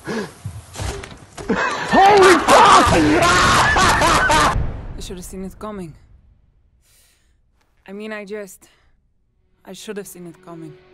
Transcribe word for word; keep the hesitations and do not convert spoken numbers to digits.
Holy fuck! I should have seen it coming. I mean, I just... I should have seen it coming.